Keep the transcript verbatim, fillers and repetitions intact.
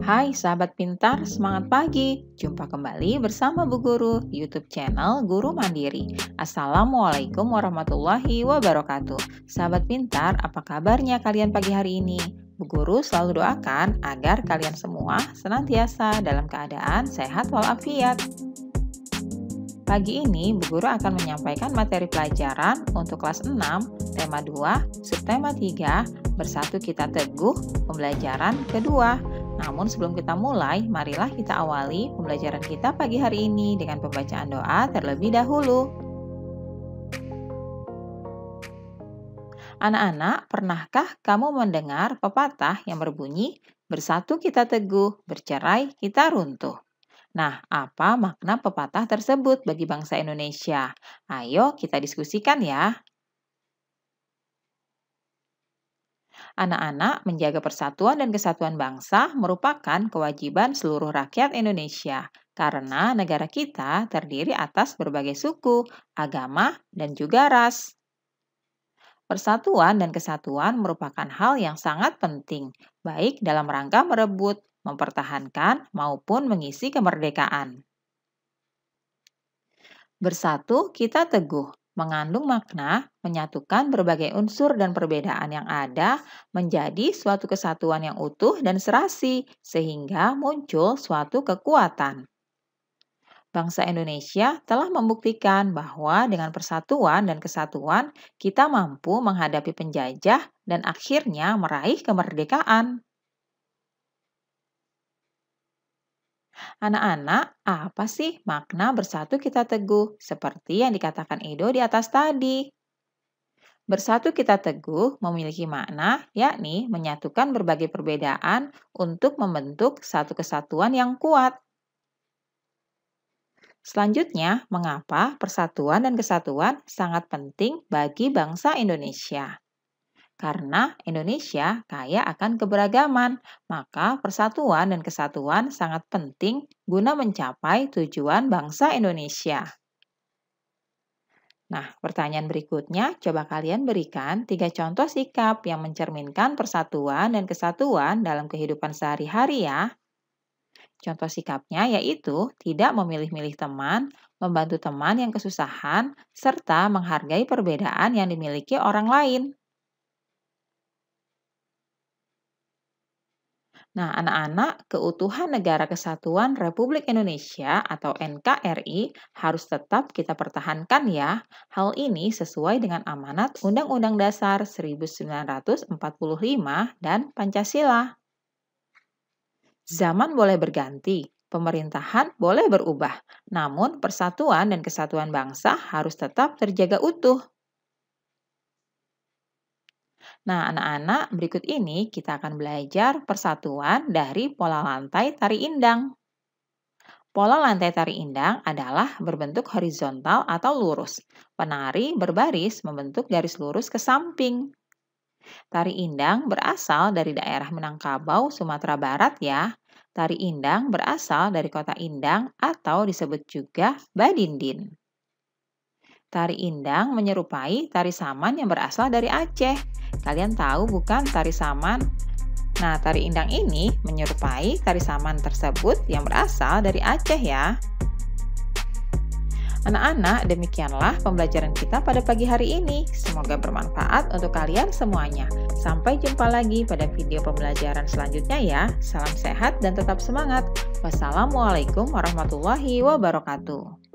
Hai sahabat pintar, semangat pagi. Jumpa kembali bersama Bu Guru di YouTube channel Guru Mandiri. Assalamualaikum warahmatullahi wabarakatuh. Sahabat pintar, apa kabarnya kalian pagi hari ini? Bu Guru selalu doakan agar kalian semua senantiasa dalam keadaan sehat walafiat. Pagi ini, Bu Guru akan menyampaikan materi pelajaran untuk kelas enam, tema dua, subtema tiga, Bersatu Kita Teguh, pembelajaran kedua. Namun sebelum kita mulai, marilah kita awali pembelajaran kita pagi hari ini dengan pembacaan doa terlebih dahulu. Anak-anak, pernahkah kamu mendengar pepatah yang berbunyi, bersatu kita teguh, bercerai kita runtuh? Nah, apa makna pepatah tersebut bagi bangsa Indonesia? Ayo kita diskusikan ya. Anak-anak, menjaga persatuan dan kesatuan bangsa merupakan kewajiban seluruh rakyat Indonesia karena negara kita terdiri atas berbagai suku, agama, dan juga ras. Persatuan dan kesatuan merupakan hal yang sangat penting, baik dalam rangka merebut, mempertahankan, maupun mengisi kemerdekaan. Bersatu kita teguh mengandung makna menyatukan berbagai unsur dan perbedaan yang ada menjadi suatu kesatuan yang utuh dan serasi, sehingga muncul suatu kekuatan. Bangsa Indonesia telah membuktikan bahwa dengan persatuan dan kesatuan kita mampu menghadapi penjajah dan akhirnya meraih kemerdekaan. Anak-anak, apa sih makna bersatu kita teguh? Seperti yang dikatakan Edo di atas tadi. Bersatu kita teguh memiliki makna, yakni menyatukan berbagai perbedaan untuk membentuk satu kesatuan yang kuat. Selanjutnya, mengapa persatuan dan kesatuan sangat penting bagi bangsa Indonesia? Karena Indonesia kaya akan keberagaman, maka persatuan dan kesatuan sangat penting guna mencapai tujuan bangsa Indonesia. Nah, pertanyaan berikutnya, coba kalian berikan tiga contoh sikap yang mencerminkan persatuan dan kesatuan dalam kehidupan sehari-hari ya. Contoh sikapnya yaitu tidak memilih-milih teman, membantu teman yang kesusahan, serta menghargai perbedaan yang dimiliki orang lain. Nah, anak-anak, keutuhan Negara Kesatuan Republik Indonesia atau N K R I harus tetap kita pertahankan ya. Hal ini sesuai dengan amanat Undang-Undang Dasar seribu sembilan ratus empat puluh lima dan Pancasila. Zaman boleh berganti, pemerintahan boleh berubah, namun persatuan dan kesatuan bangsa harus tetap terjaga utuh. Nah, anak-anak, berikut ini kita akan belajar persatuan dari pola lantai tari indang. Pola lantai tari indang adalah berbentuk horizontal atau lurus. Penari berbaris membentuk garis lurus ke samping. Tari indang berasal dari daerah Minangkabau, Sumatera Barat ya. Tari indang berasal dari kota Indang atau disebut juga Badindin. Tari indang menyerupai tari saman yang berasal dari Aceh. Kalian tahu bukan tari saman? Nah, tari indang ini menyerupai tari saman tersebut yang berasal dari Aceh ya. Anak-anak, demikianlah pembelajaran kita pada pagi hari ini. Semoga bermanfaat untuk kalian semuanya. Sampai jumpa lagi pada video pembelajaran selanjutnya ya. Salam sehat dan tetap semangat. Wassalamualaikum warahmatullahi wabarakatuh.